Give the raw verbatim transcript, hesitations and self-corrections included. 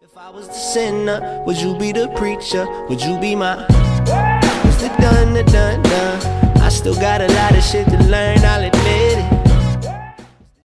If I was the sinner, would you be the preacher? Would you be my What's the done, the done, done? I still got a lot of shit to learn, all it